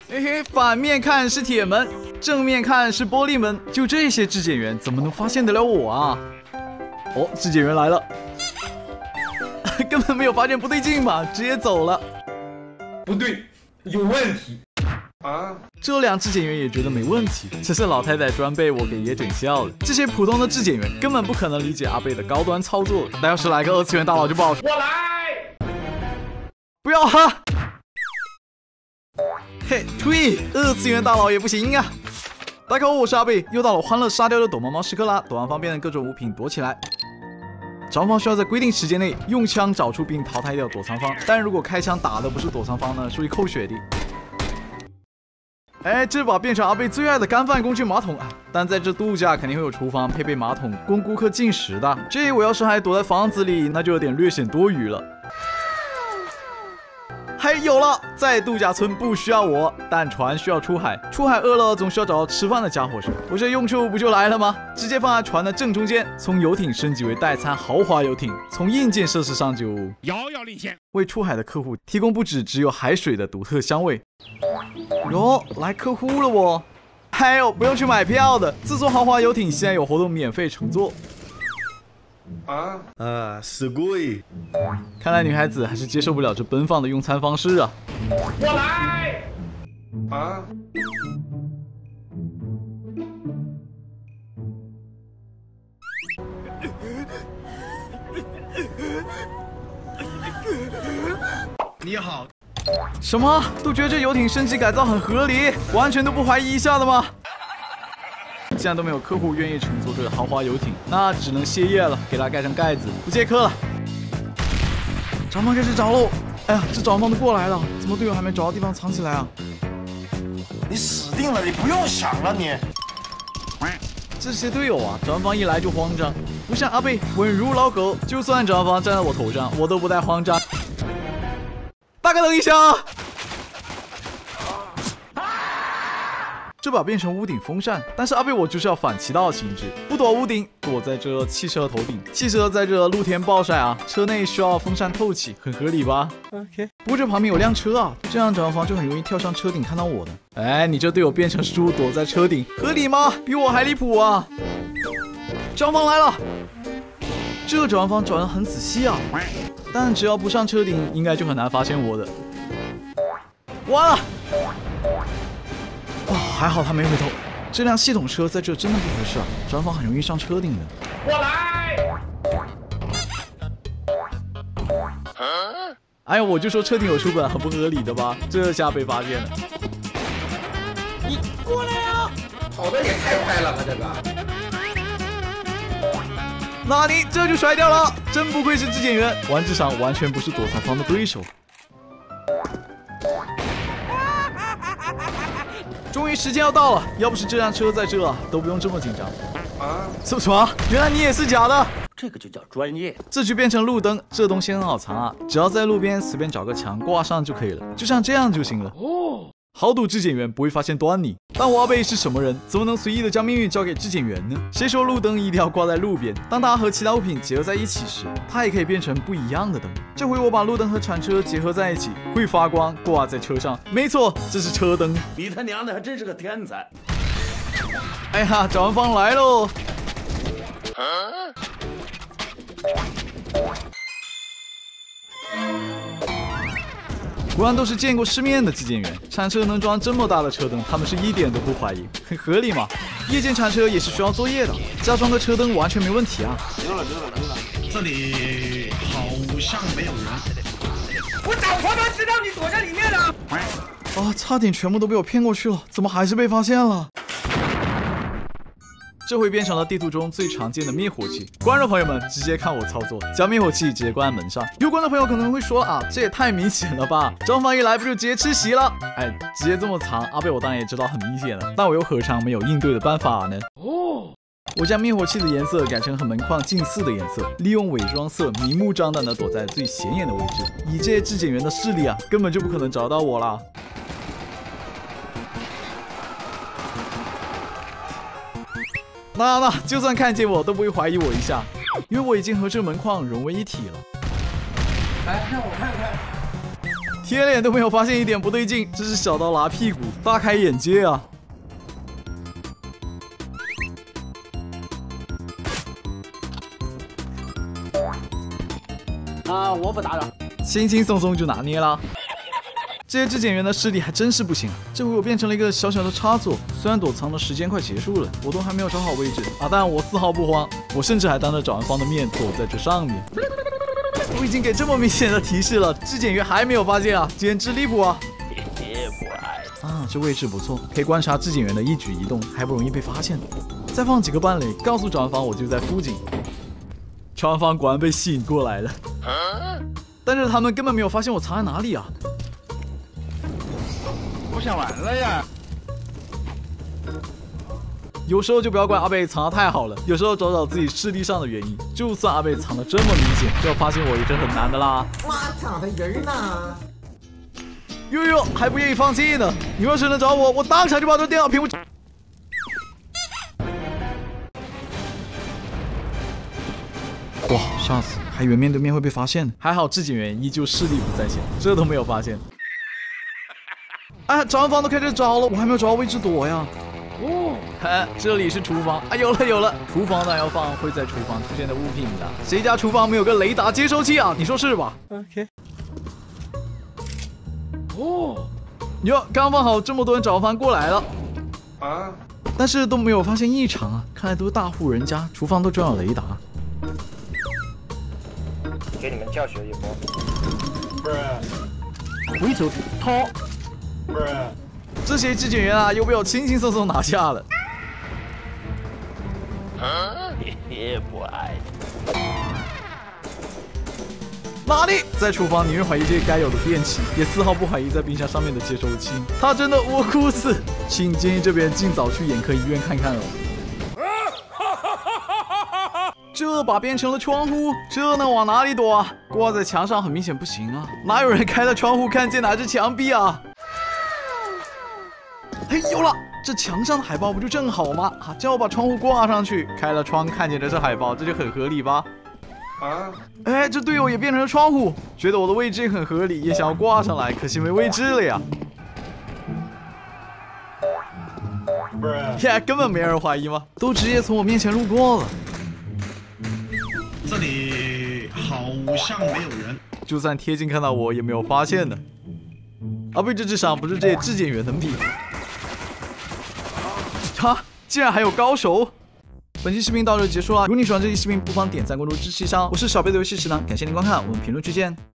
嘿嘿，反面看是铁门，正面看是玻璃门，就这些质检员怎么能发现得了我啊？哦，质检员来了，根本没有发现不对劲嘛，直接走了。 不对，有问题啊！ 这俩质检员也觉得没问题，只是老太太突然被我给也整笑了。这些普通的质检员根本不可能理解阿贝的高端操作，那要是来个二次元大佬就不好说。 我来， 不要哈！嘿，退！二次元大佬也不行啊！大家好，我是阿贝，又到了欢乐沙雕的躲猫猫时刻啦！躲完方便的各种物品躲起来。找方需要在规定时间内用枪找出并淘汰掉躲藏方，但如果开枪打的不是躲藏方呢，是会扣血的。哎，这把变成阿贝最爱的干饭工具马桶啊！但在这度假肯定会有厨房配备马桶供顾客进食的。这我要是还躲在房子里，那就有点略显多余了。还有了，在度假村不需要我，但船需要出海。出海饿了，总需要找到吃饭的家伙事。我这用处不就来了吗？直接放在船的正中间，从游艇升级为代餐豪华游艇，从硬件设施上就遥遥领先， 为出海的客户提供不止只有海水的独特香味。哟，来客户了我！还有不用去买票的，自助豪华游艇现在有活动，免费乘坐。 すごい。 看来女孩子还是接受不了这奔放的用餐方式啊！ 我来， 你好。 什么？都觉得这游艇升级改造很合理，完全都不怀疑一下的吗？既然都没有客户愿意乘坐这个豪华游艇，那只能歇业了，给它盖上盖子，不接客了。找方开始找喽！哎呀，这找方都过来了，怎么队友还没找到地方藏起来啊？ 你死定了，你不用想了你。 这些队友啊，找方一来就慌张，不像阿贝稳如老狗，就算找方站在我头上，我都不带慌张。大哥等一下！这把变成屋顶风扇，但是阿贝我就是要反其道行之，不躲屋顶，躲在这汽车头顶。汽车在这露天暴晒啊，车内需要风扇透气，很合理吧 ？OK。不过这旁边有辆车啊，这样找方就很容易跳上车顶看到我的。哎，你这队友变成猪躲在车顶，合理吗？比我还离谱啊！找方来了，这找方找得很仔细啊，但只要不上车顶，应该就很难发现我的。完了！哇，还好他没回头。这辆系统车在这真的不合适啊，找方很容易上车顶的。 我来， 哎呀，我就说车顶有书本很不合理的吧，这下被发现了。 你过来啊！跑得也太快了吧，这个。 那你这就甩掉了，真不愧是质检员，玩智商完全不是躲藏方的对手。终于时间要到了，要不是这辆车在这，都不用这么紧张。什么？原来你也是假的？ 这个就叫专业。 这局变成路灯，这东西很好藏啊，只要在路边随便找个墙挂上就可以了，就像这样就行了。哦，豪赌质检员不会发现端倪。但我阿贝是什么人，怎么能随意的将命运交给质检员呢？谁说路灯一定要挂在路边？当它和其他物品结合在一起时，它也可以变成不一样的灯。这回我把路灯和铲车结合在一起，会发光，挂在车上。没错，这是车灯。 你他娘的还真是个天才！ 哎呀，找完方来喽！果然都是见过世面的质检员，铲车能装这么大的车灯，他们是一点都不怀疑，很合理嘛。夜间铲车也是需要作业的，加装个车灯完全没问题啊。 溜了，这里好像没有人。 我早他妈知道你躲在里面了。 啊，差点全部都被我骗过去了，怎么还是被发现了？这回变成了地图中最常见的灭火器。观众朋友们，直接看我操作，将灭火器直接挂在门上。有观众朋友可能会说啊，这也太明显了吧？张方一来不就直接吃席了？哎，直接这么藏，阿贝我当然也知道很明显了，但我又何尝没有应对的办法呢？哦，我将灭火器的颜色改成和门框近似的颜色，利用伪装色明目张胆的躲在最显眼的位置。以这些质检员的视力啊，根本就不可能找到我啦。那就算看见我都不会怀疑我一下，因为我已经和这门框融为一体了。 来，让我看看。 天脸都没有发现一点不对劲，真是小刀拉屁股，大开眼界啊！ 我不打扰， 轻轻松松就拿捏了。这些质检员的视力还真是不行，这回我变成了一个小小的插座。虽然躲藏的时间快结束了，我都还没有找好位置啊，但我丝毫不慌，我甚至还当着找完方的面躲在这上面。我已经给这么明显的提示了，质检员还没有发现啊，简直离谱啊！啊，这位置不错，可以观察质检员的一举一动，还不容易被发现。再放几个伴垒，告诉找完方我就在附近。找完方果然被吸引过来了，但是他们根本没有发现我藏在哪里啊！ 不想玩了呀！ 有时候就不要怪阿贝藏得太好了，有时候找找自己视力上的原因。就算阿贝藏得这么明显，要发现我也是很难的啦。 我操的人呐！ 哟，还不愿意放弃呢！你要是能找我，我当场就把这电脑屏幕……哇，吓死！还以为面对面会被发现，还好质检员依旧视力不在线，这都没有发现。啊，找完方都开始找了，我还没有找到位置躲呀。这里是厨房啊，有了！厨房当然要放会在厨房出现的物品的，谁家厨房没有个雷达接收器啊？你说是吧 ？OK。哟，刚放好，这么多人找方过来了啊，但是都没有发现异常啊，看来都是大户人家，厨房都装有雷达。 给你们教学一波。 回手掏。这些质检员啊，又被我轻轻松松拿下了。哪里？在厨房，你会怀疑这些该有的电器，也丝毫不怀疑在冰箱上面的接收器。他真的我哭死！请建议这边尽早去眼科医院看看哦。这把变成了窗户，这能往哪里躲啊？挂在墙上很明显不行啊，哪有人开了窗户看见哪是墙壁啊？嘿，有了！这墙上的海报不就正好吗？啊，叫我把窗户挂上去，开了窗看见这是海报，这就很合理吧？啊！哎，这队友也变成了窗户，觉得我的位置也很合理，也想要挂上来，可惜没位置了呀。呀，根本没人怀疑吗？都直接从我面前路过了。 这里好像没有人， 就算贴近看到我也没有发现的。阿贝这智商不是这些质检员能比的。哈，竟然还有高手！本期视频到这结束了。如果你喜欢这期视频，不妨点赞、关注、支持一下。我是小贝的游戏食堂，感谢您观看，我们评论区见。